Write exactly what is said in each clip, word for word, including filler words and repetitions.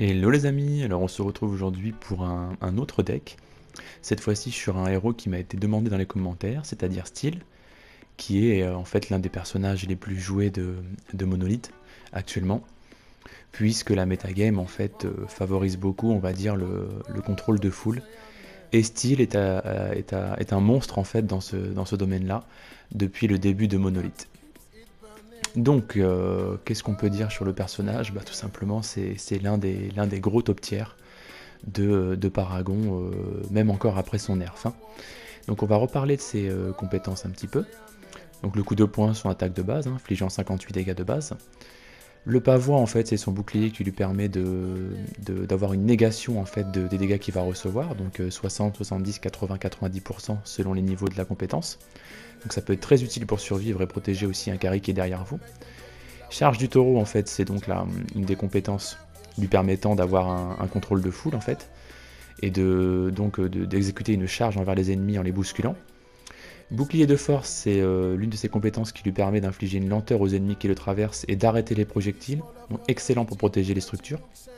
Hello les amis, alors on se retrouve aujourd'hui pour un, un autre deck, cette fois-ci sur un héros qui m'a été demandé dans les commentaires, c'est-à-dire Steel, qui est euh, en fait l'un des personnages les plus joués de, de Monolith actuellement, puisque la metagame en fait euh, favorise beaucoup, on va dire, le, le contrôle de foule, et Steel est, à- à- est, à- est un monstre en fait dans ce, dans ce domaine-là, depuis le début de Monolith. Donc, euh, qu'est-ce qu'on peut dire sur le personnage? Bah, tout simplement, c'est c'est l'un des, l'un des gros top tiers de, de Paragon, euh, même encore après son nerf. Hein. Donc on va reparler de ses euh, compétences un petit peu. Donc le coup de poing, son attaque de base, hein, infligeant cinquante-huit dégâts de base. Le pavois, en fait, c'est son bouclier qui lui permet de, de- d'avoir une négation en fait de- des dégâts qu'il va recevoir, donc euh, soixante, soixante-dix, quatre-vingts, quatre-vingt-dix pour cent selon les niveaux de la compétence. Donc ça peut être très utile pour survivre et protéger aussi un carry qui est derrière vous. Charge du taureau, en fait, c'est donc la, une des compétences lui permettant d'avoir un, un contrôle de foule, en fait, et de donc euh, de- d'exécuter une charge envers les ennemis en les bousculant. Bouclier de force, c'est euh, l'une de ses compétences qui lui permet d'infliger une lenteur aux ennemis qui le traversent et d'arrêter les projectiles, donc excellent pour protéger les structures,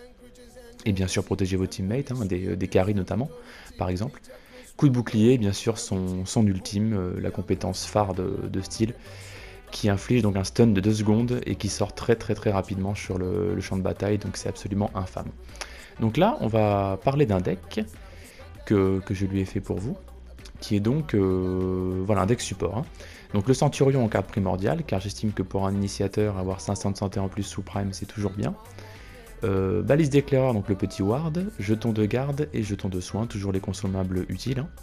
et bien sûr protéger vos teammates, hein, des, euh, des carries notamment, par exemple. Coup de bouclier, bien sûr, son, son ultime, euh, la compétence phare de, de Steel, qui inflige donc un stun de deux secondes et qui sort très très très rapidement sur le, le champ de bataille, donc c'est absolument infâme. Donc là, on va parler d'un deck que, que je lui ai fait pour vous, qui est donc euh, voilà, un deck support. Hein. Donc le Centurion en carte primordiale, car j'estime que pour un initiateur, avoir cinq cents de santé en plus sous Prime, c'est toujours bien. Euh, balise d'éclaireur, donc le petit ward, jeton de garde et jeton de soin, toujours les consommables utiles. Hein.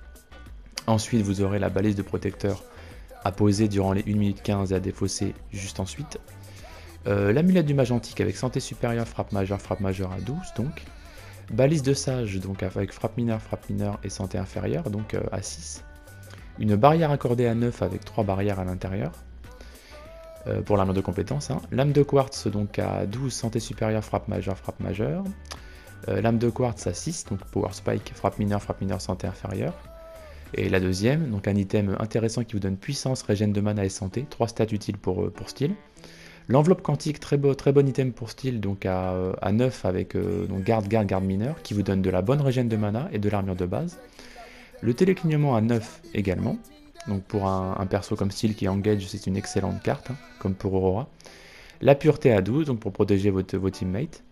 Ensuite, vous aurez la balise de protecteur à poser durant les une minute quinze et à défausser juste ensuite. Euh, L'amulette du mage antique avec santé supérieure, frappe majeure, frappe majeure à douze, donc. Balise de sage, donc avec frappe mineure, frappe mineure et santé inférieure, donc euh, à six. Une barrière accordée à neuf avec trois barrières à l'intérieur, euh, pour l'armure de compétence. Hein. Lame de quartz, donc à douze, santé supérieure, frappe majeure, frappe majeure. Euh, lame de quartz à six, donc power spike, frappe mineure, frappe mineure, santé inférieure. Et la deuxième, donc un item intéressant qui vous donne puissance, régène de mana et santé, trois stats utiles pour, euh, pour Steel. L'enveloppe quantique, très, beau, très bon item pour Steel, donc à, à neuf avec euh, donc garde, garde, garde mineur, qui vous donne de la bonne régène de mana et de l'armure de base. Le téléclignement à neuf également, donc pour un, un perso comme Steel qui engage, c'est une excellente carte, hein, comme pour Aurora. La pureté à douze, donc pour protéger votre, vos teammates.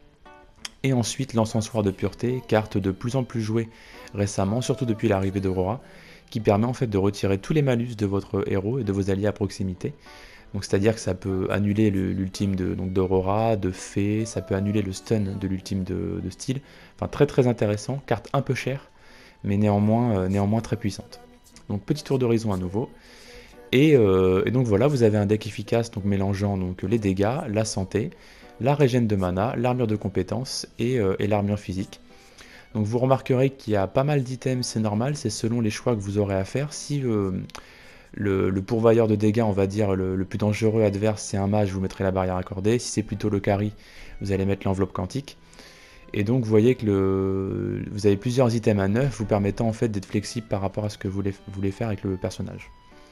Et ensuite l'encensoir de pureté, carte de plus en plus jouée récemment, surtout depuis l'arrivée d'Aurora, qui permet en fait de retirer tous les malus de votre héros et de vos alliés à proximité. Donc c'est-à-dire que ça peut annuler l'ultime d'Aurora, de, de Fée, ça peut annuler le stun de l'ultime de, de Steel. Enfin très très intéressant, carte un peu chère, mais néanmoins, euh, néanmoins très puissante. Donc petit tour d'horizon à nouveau. Et, euh, et donc voilà, vous avez un deck efficace donc mélangeant donc, les dégâts, la santé, la régène de mana, l'armure de compétences et, euh, et l'armure physique. Donc vous remarquerez qu'il y a pas mal d'items, c'est normal, c'est selon les choix que vous aurez à faire. Si euh, le, le pourvoyeur de dégâts, on va dire, le, le plus dangereux adverse, c'est un mage, vous mettrez la barrière accordée. Si c'est plutôt le carry, vous allez mettre l'enveloppe quantique. Et donc vous voyez que le, vous avez plusieurs items à neuf, vous permettant en fait d'être flexible par rapport à ce que vous voulez, vous voulez faire avec le personnage.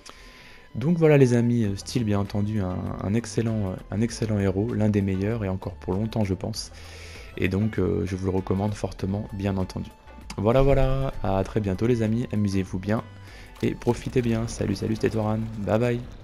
Donc voilà les amis, Steel bien entendu un, un, excellent, un excellent héros, l'un des meilleurs et encore pour longtemps je pense. Et donc euh, je vous le recommande fortement bien entendu. Voilà voilà, à très bientôt les amis, amusez-vous bien et profitez bien. Salut salut c'était Toran, bye bye.